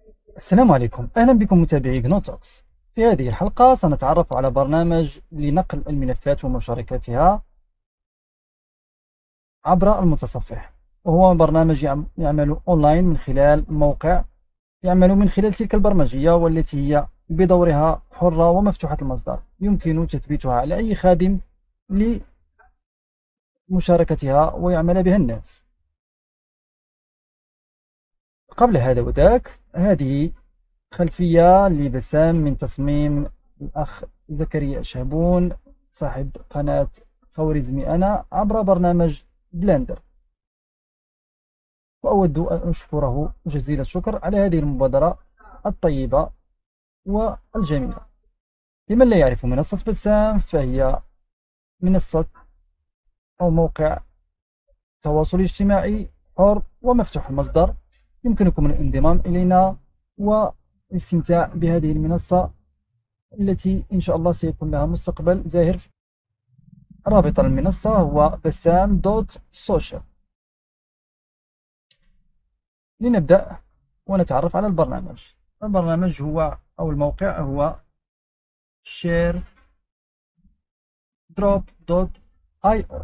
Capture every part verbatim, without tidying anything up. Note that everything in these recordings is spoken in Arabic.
السلام عليكم، أهلا بكم متابعي جنوتوكس. في هذه الحلقة سنتعرف على برنامج لنقل الملفات ومشاركتها عبر المتصفح، وهو برنامج يعمل أونلاين من خلال موقع يعمل من خلال تلك البرمجية، والتي هي بدورها حرة ومفتوحة المصدر، يمكن تثبيتها على أي خادم لمشاركتها ويعمل بها الناس. قبل هذا وذاك، هذه خلفية لبسام من تصميم الأخ زكريا شهبون صاحب قناة خوارزمي أنا عبر برنامج بلندر، وأود أن أشكره جزيل الشكر على هذه المبادرة الطيبة والجميلة. لمن لا يعرف منصة بسام، فهي منصة أو موقع تواصل اجتماعي حر ومفتوح المصدر، يمكنكم الانضمام إلينا والاستمتاع بهذه المنصة التي إن شاء الله سيكون لها مستقبل زاهر. رابط المنصة هو بسام دوت سوشيال. لنبدأ ونتعرف على البرنامج. البرنامج هو أو الموقع هو شير دروب دوت آي أو.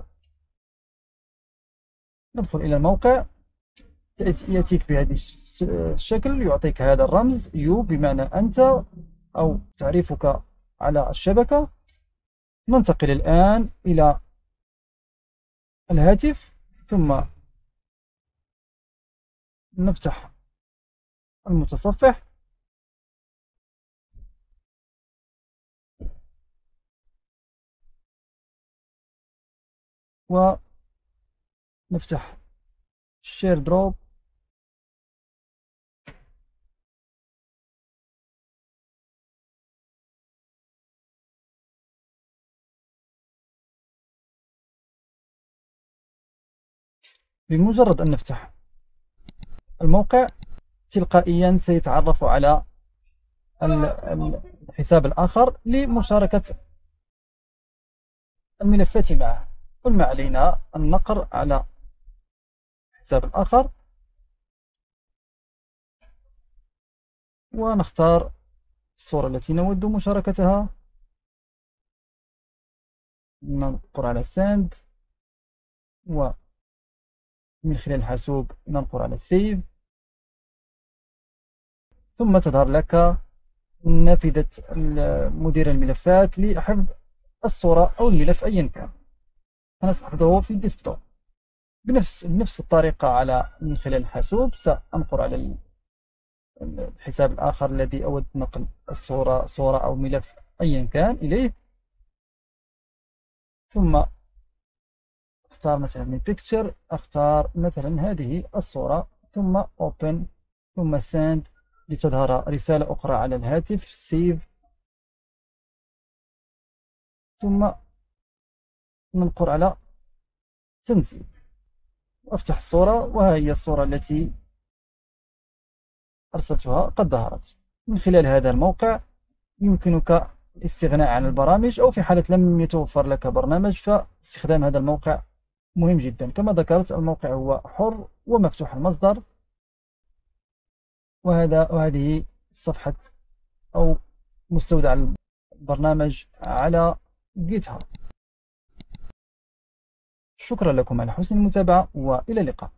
ندخل إلى الموقع، يأتيك بهذا الشكل، يعطيك هذا الرمز يو بمعنى أنت أو تعريفك على الشبكة. ننتقل الآن إلى الهاتف، ثم نفتح المتصفح ونفتح شير دروب. بمجرد أن نفتح الموقع، تلقائيا سيتعرف على الحساب الآخر لمشاركة الملفات معه. كل ما علينا النقر على الحساب الآخر ونختار الصورة التي نود مشاركتها، ننقر على send، ومن خلال الحاسوب ننقر على save، ثم تظهر لك نافذة مدير الملفات لحفظ الصورة أو الملف أيا كان. أنا سأحفظه في الديسكتوب بنفس بنفس الطريقة على من خلال الحاسوب. سأنقر على الحساب الآخر الذي أود نقل الصورة صورة أو ملف أيا كان إليه، ثم أختار مثلا من picture، أختار مثلا هذه الصورة، ثم open، ثم send لتظهر رسالة أخرى على الهاتف save، ثم ننقر على تنزيل وأفتح الصورة، وهي الصورة التي أرسلتها قد ظهرت. من خلال هذا الموقع يمكنك الاستغناء عن البرامج، أو في حالة لم يتوفر لك برنامج فاستخدام هذا الموقع مهم جدا. كما ذكرت، الموقع هو حر ومفتوح المصدر، وهذا وهذه صفحة أو مستودع البرنامج على جيت هاب. شكرا لكم على حسن المتابعة، وإلى اللقاء.